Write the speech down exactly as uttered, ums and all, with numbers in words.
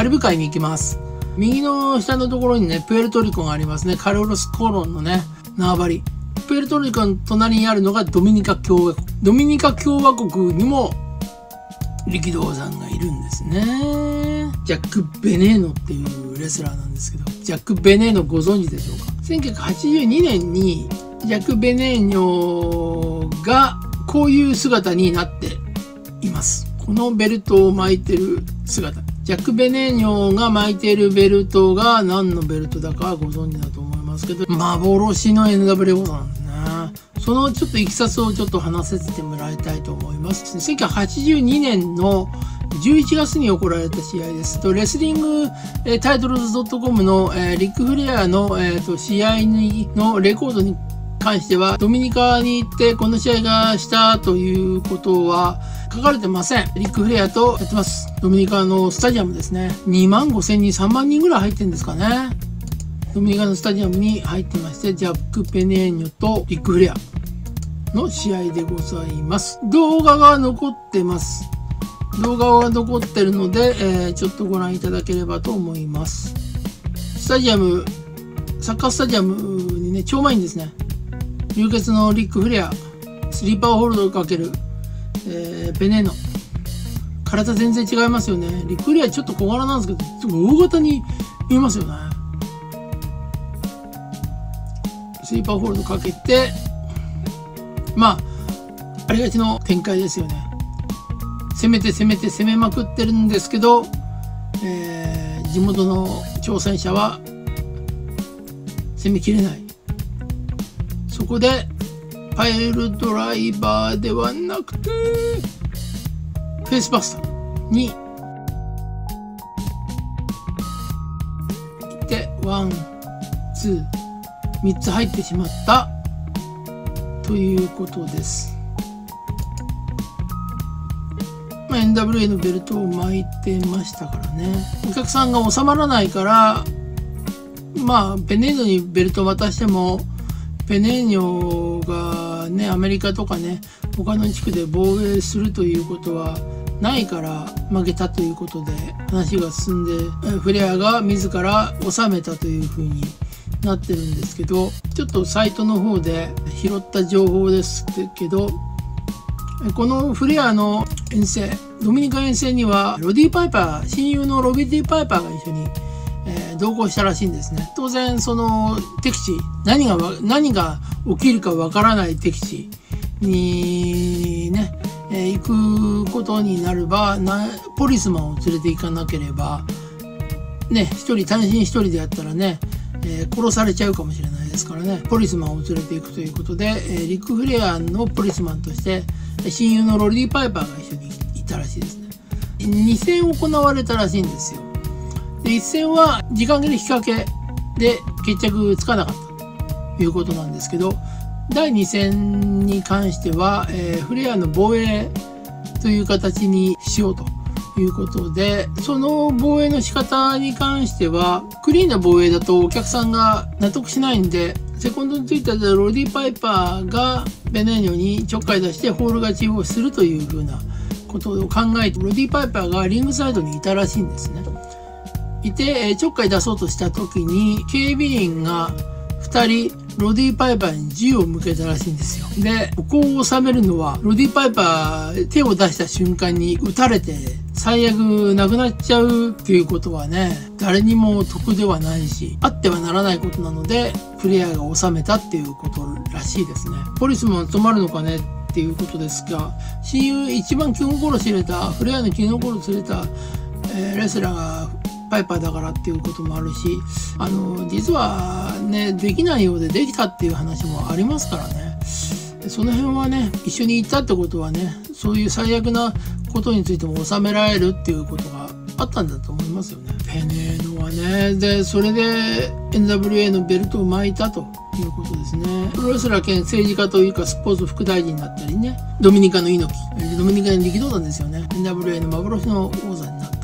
カリブ海に行きます。右の下のところにね、プエルトリコがありますね。カルロス・コロンのね、縄張り。プエルトリコの隣にあるのがドミニカ共和国。ドミニカ共和国にも力道山がいるんですね。ジャック・ベネーノっていうレスラーなんですけど、ジャック・ベネーノご存知でしょうか。せんきゅうひゃくはちじゅうにねんにジャック・ベネーニョがこういう姿になっています。このベルトを巻いてる姿。ジャック・ベネーニョが巻いてるベルトが何のベルトだかご存知だと思いますけど、幻の エヌダブリューオー なんですね。そのちょっといきさつをちょっと話させてもらいたいと思います。せんきゅうひゃくはちじゅうにねんのじゅういちがつに行われた試合です。レスリングタイトルズ .com のリック・フレアの試合のレコードに関しては、ドミニカに行ってこの試合がしたということは書かれてません。リック・フレアとやってます。ドミニカのスタジアムですね。にまんごせんにん、さんまんにんぐらい入ってるんですかね。ドミニカのスタジアムに入ってまして、ジャック・ベネーニョとリック・フレアの試合でございます。動画が残ってます。動画が残ってるので、えー、ちょっとご覧いただければと思います。スタジアム、サッカースタジアムにね、超満員ですね。流血のリック・フレア、スリーパーホールドをかける、えー、ベネーノ。体全然違いますよね。リック・フレアちょっと小柄なんですけど、ちょっと大型に見えますよね。スリーパーホールドかけて、まあ、ありがちの展開ですよね。攻めて攻めて攻めまくってるんですけど、えー、地元の挑戦者は攻めきれない。そこでパイルドライバーではなくてフェイスバスターに行ってワン、ツー、みっつ入ってしまったということです。エヌダブリューエー のベルトを巻いてましたからね。お客さんが収まらないから、まあベネーニョにベルトを渡しても、ベネーニョがね、アメリカとかね、他の地区で防衛するということはないから負けたということで話が進んで、フレアが自ら収めたというふうになってるんですけど、ちょっとサイトの方で拾った情報ですけど、このフレアの遠征、ドミニカ遠征にはロディ・パイパー、親友のロビディ・パイパーが一緒に、えー、同行したらしいんですね。当然その敵地、何が何が起きるかわからない敵地にね、えー、行くことになればな、ポリスマンを連れて行かなければね、一人単身一人でやったらね、えー、殺されちゃうかもしれないですからね、ポリスマンを連れていくということで、えー、リック・フレアのポリスマンとして親友のロディ・パイパーが一緒にいたらしいですね。に戦行われたらしいんですよ。でいち戦は時間切れ引き分けで決着つかなかったということなんですけど、だいに戦に関しては、えー、フレアの防衛という形にしようということで、その防衛の仕方に関してはクリーンな防衛だとお客さんが納得しないんで、セコンドについてロディ・パイパーがベネーニョにちょっかい出してホール勝ちをするというふうなことを考えて、ロディ・パイパーがリングサイドにいたらしいんですね。いてちょっかい出そうとした時に警備員がふたりロディ・パイパーに銃を向けたらしいんですよ。でここを収めるのはロディ・パイパー手を出した瞬間に撃たれて最悪なくなっちゃうっていうことはね、誰にも得ではないしあってはならないことなので、フレアが収めたっていうことらしいですね。ポリスも止まるのかねっていうことですが、親友一番気心知れたフレアの気心知れた、えー、レスラーがパイパーだからっていうこともあるし、あの実はねできないようでできたっていう話もありますからね。その辺はね、一緒に行ったってことはね、そういう最悪なことについても収められるっていうことがあったんだと思いますよね。ベネーノはね、でそれで エヌダブリューエー のベルトを巻いたということですね。プロレスラー兼政治家というかスポーツ副大臣だったりね、ドミニカの猪木、ドミニカの力道山ですよね。エヌダブリューエー の幻の王座になった。